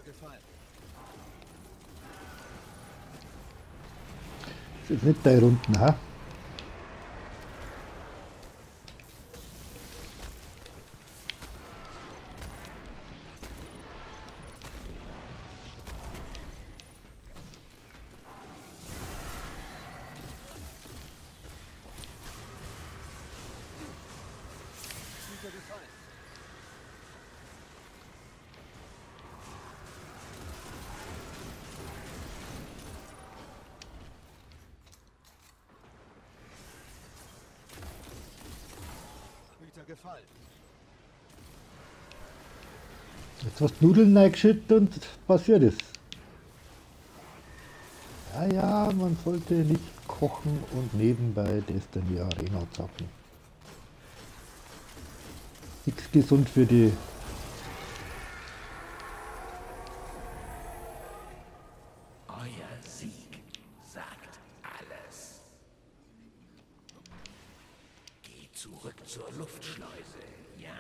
Das ist nicht 3 Runden, ha? Gefallen. Jetzt hast du Nudeln reingeschüttet und passiert ist. Ja, ja, man sollte nicht kochen und nebenbei Destiny Arena zocken. Nichts gesund für die. Euer Sieg sagt alles. Geh zurück zur Luftschleuse, ja?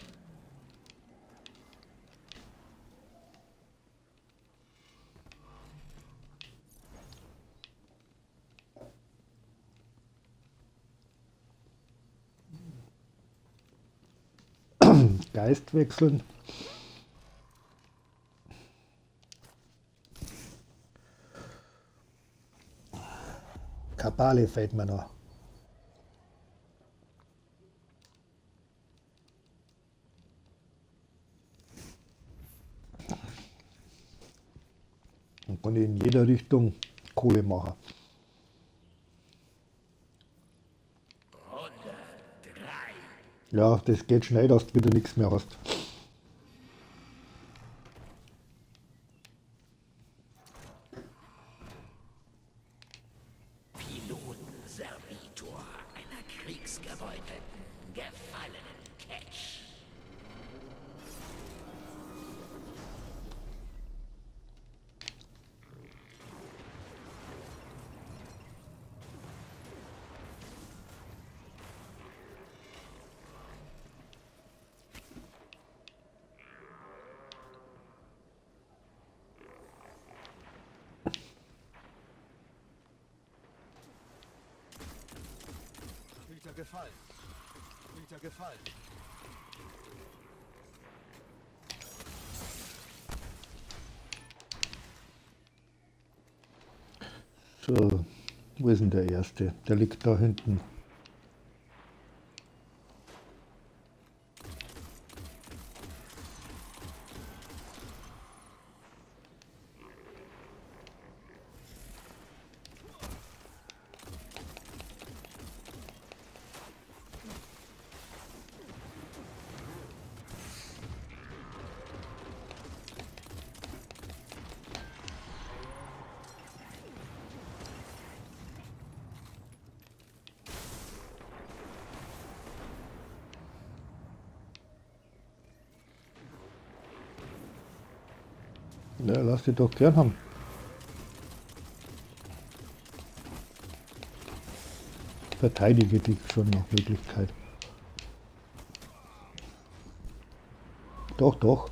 Geist wechseln. Kabale fällt mir noch. Man kann in jeder Richtung Kohle machen. 103. Ja, das geht schnell, dass du wieder nichts mehr hast. Pilotenservitor einer kriegsgebeutelten, gefallenen Catch. Gefallen. Gefallen. So, wo ist denn der erste? Der liegt da hinten. Ja, lass die doch gern haben. Verteidige dich schon nach Möglichkeit. Doch, doch.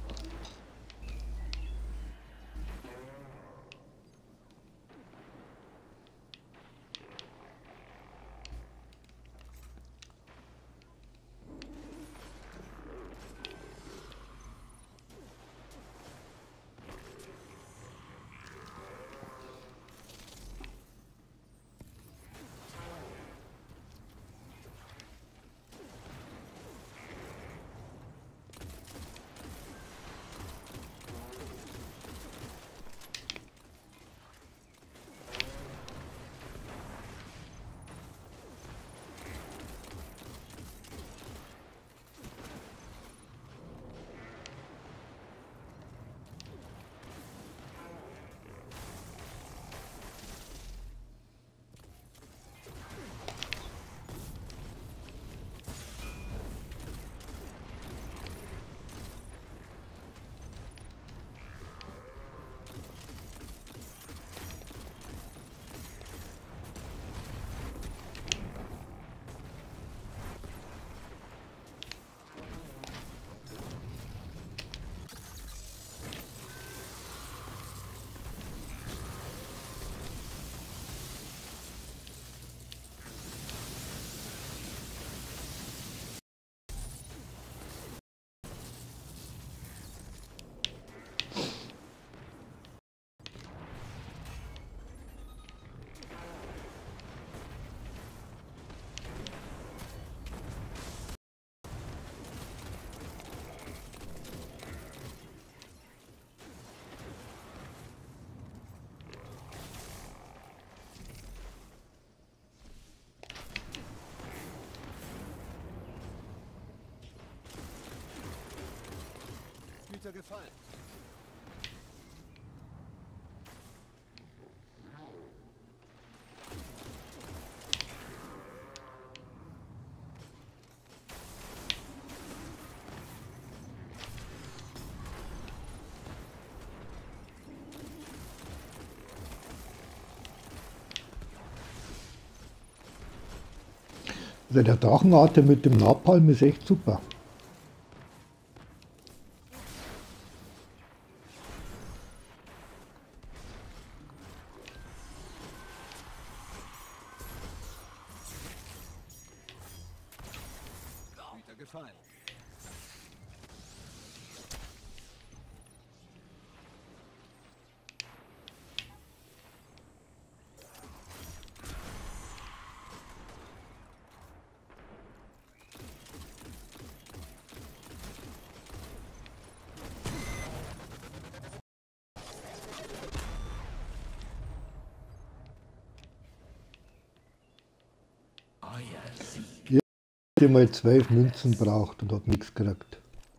Filter gefallen. Also der Drachenatem mit dem Napalm ist echt super. Filter gefallen. Euer Sieg. Ich habe mal 12 Münzen braucht und habe nichts gekriegt.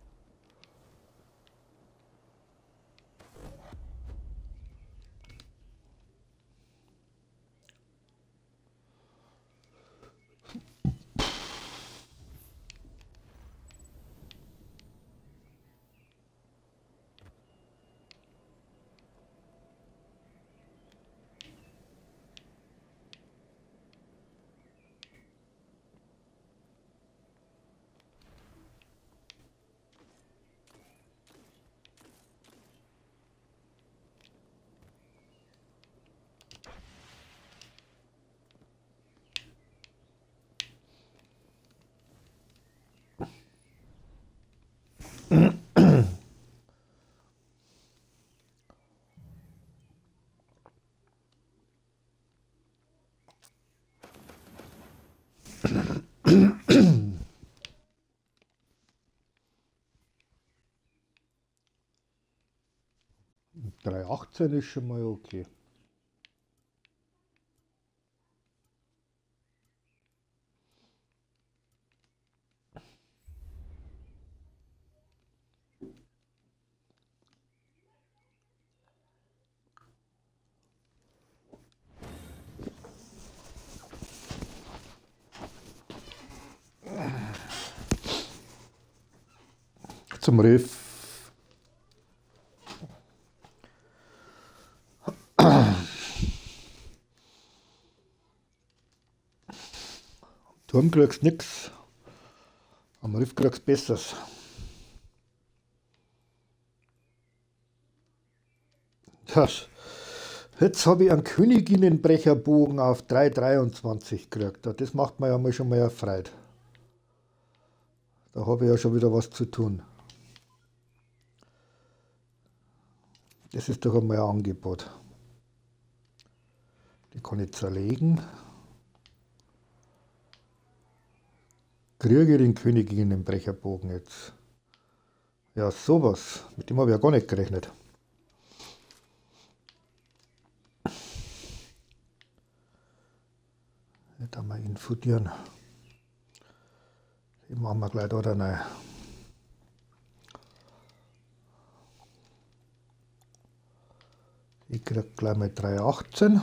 Drei 18 ist schon mal okay. Zum Riff. Turm kriegst nix. Am Riff kriegst Besseres. Das. Jetzt habe ich einen Königinnenbrecherbogen auf 3,23 gekriegt. Das macht mir ja mal schon mal erfreut. Da habe ich ja schon wieder was zu tun. Das ist doch einmal ein Angebot. Die kann ich zerlegen. Kriege den Königinnenbrecherbogen jetzt. Ja, sowas. Mit dem habe ich ja gar nicht gerechnet. Jetzt haben wir ihn infundieren. Den machen wir gleich da rein. Ich kriege gleich mal 3,18.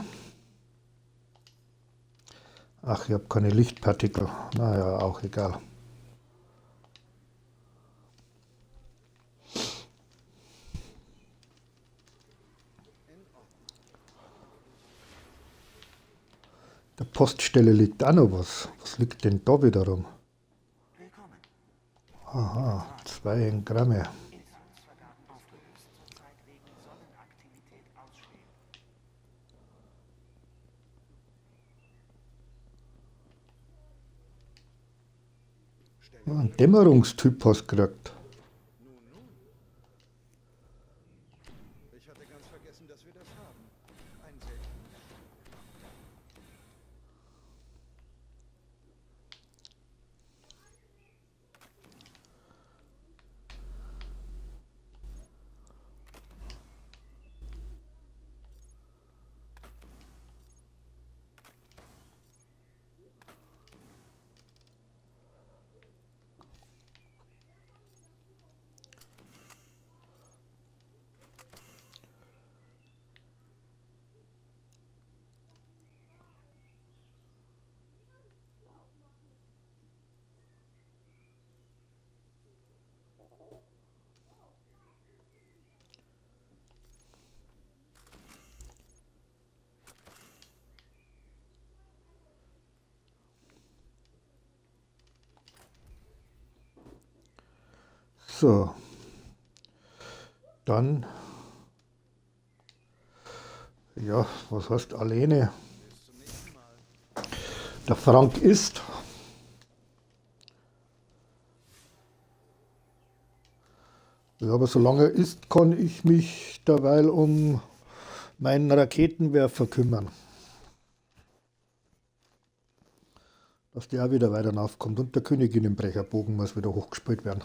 Ach, ich habe keine Lichtpartikel. Naja, auch egal. Der Poststelle liegt auch noch was. Was liegt denn da wiederum? Aha, 2 Gramme. Ein Dämmerungstyp hast du gekriegt. Ich hatte ganz vergessen, dass wir das haben. Ein seltenes. So, dann, ja, was heißt alleine? Der Frank isst. Ja, aber solange er isst, kann ich mich derweil um meinen Raketenwerfer kümmern. Dass der auch wieder weiter aufkommt und der Königinnenbrecherbogen muss wieder hochgespielt werden.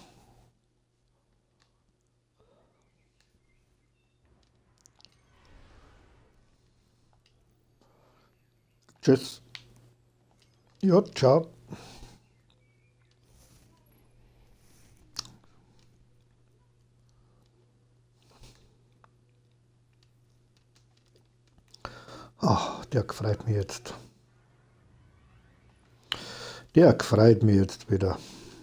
Tschüss. Ja, ciao. Ach, der gefreut mich jetzt. Der gefreut mich jetzt wieder.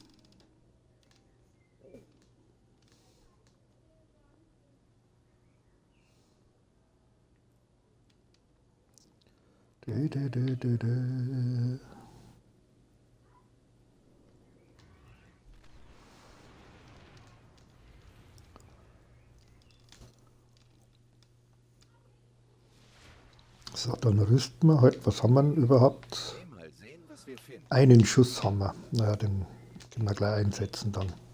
So, dann rüsten wir halt. Was haben wir denn überhaupt? Mal sehen, was wir finden. Einen Schuss haben wir. Naja, den können wir gleich einsetzen dann.